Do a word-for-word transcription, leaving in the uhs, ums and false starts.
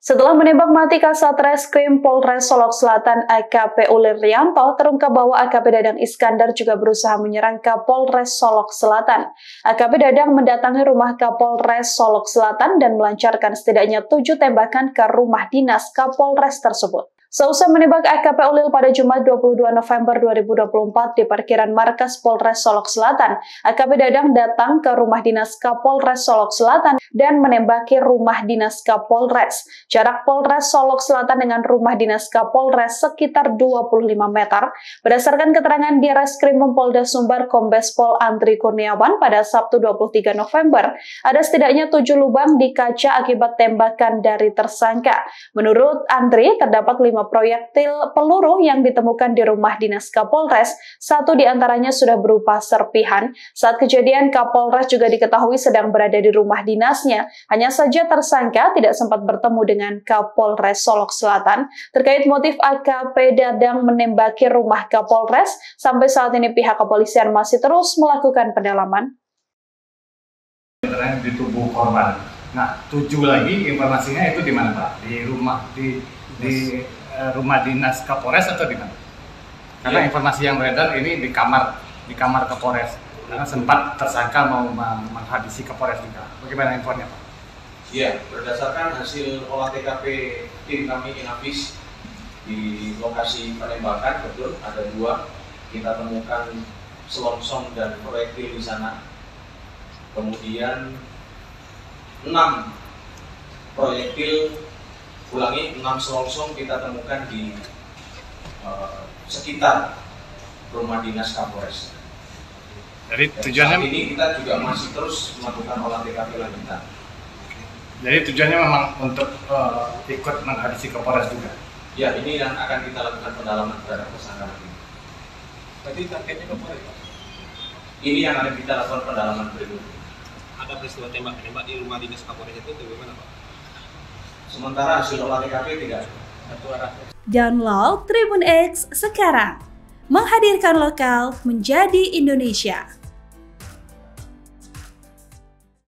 Setelah menembak mati Kasat Reskrim Polres Solok Selatan A K P Ulil Rianto, terungkap bahwa A K P Dadang Iskandar juga berusaha menyerang Kapolres Solok Selatan. A K P Dadang mendatangi rumah Kapolres Solok Selatan dan melancarkan setidaknya tujuh tembakan ke rumah dinas Kapolres tersebut. Seusai menembak A K P Ulil pada Jumat dua puluh dua November dua ribu dua puluh empat di parkiran markas Polres Solok Selatan, A K P Dadang datang ke rumah dinas Kapolres Solok Selatan dan menembaki rumah dinas Kapolres. Jarak Polres Solok Selatan dengan rumah dinas Kapolres sekitar dua puluh lima meter. Berdasarkan keterangan di Reskrimum Polda Sumbar Kombes Pol Andri Kurniawan pada Sabtu dua puluh tiga November, ada setidaknya tujuh lubang di kaca akibat tembakan dari tersangka. Menurut Andri, terdapat lima proyektil peluru yang ditemukan di rumah dinas Kapolres. Satu diantaranya sudah berupa serpihan. Saat kejadian, Kapolres juga diketahui sedang berada di rumah dinasnya. Hanya saja tersangka tidak sempat bertemu dengan Kapolres Solok Selatan. Terkait motif A K P Dadang menembaki rumah Kapolres, sampai saat ini pihak kepolisian masih terus melakukan pendalaman. Di tubuh korban. Nah, tujuh lagi informasinya itu di mana, Pak? Di rumah di di uh, rumah dinas Kapolres atau di mana? Karena ya, informasi yang beredar ini di kamar di kamar Kapolres. Karena sempat tersangka mau menghadisi Kapolres juga. Bagaimana infonya, Pak? Iya, berdasarkan hasil olah T K P tim kami Inafis di lokasi penembakan, betul ada dua. Kita temukan selongsong dan proyektil di sana. Kemudian enam proyektil, ulangi, enam selongsong kita temukan di uh, sekitar rumah dinas Kapolres. Jadi tujuannya saat ini kita juga masih terus melakukan olah T K P lanjutan. Jadi tujuannya memang untuk uh, ikut menghadisi Kapolres juga. Ya, ini yang akan kita lakukan pendalaman terhadap tersangka ini. Tadi targetnya Kapolres, Pak? Ini yang akan kita lakukan pendalaman berikutnya. Ada peristiwa tembak-tembak di rumah dinas Kapolres itu bagaimana, Pak? Sementara hasil olah T K P tidak satu arah. Download Tribun X sekarang, menghadirkan lokal menjadi Indonesia.